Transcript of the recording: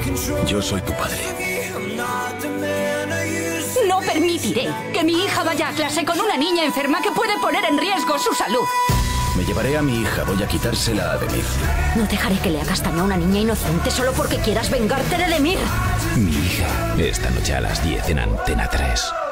Yo soy tu padre. No permitiré que mi hija vaya a clase con una niña enferma que puede poner en riesgo su salud. Me llevaré a mi hija. Voy a quitársela a Demir. No dejaré que le hagas daño a una niña inocente solo porque quieras vengarte de Demir. Mi hija. Esta noche a las 10 en Antena 3.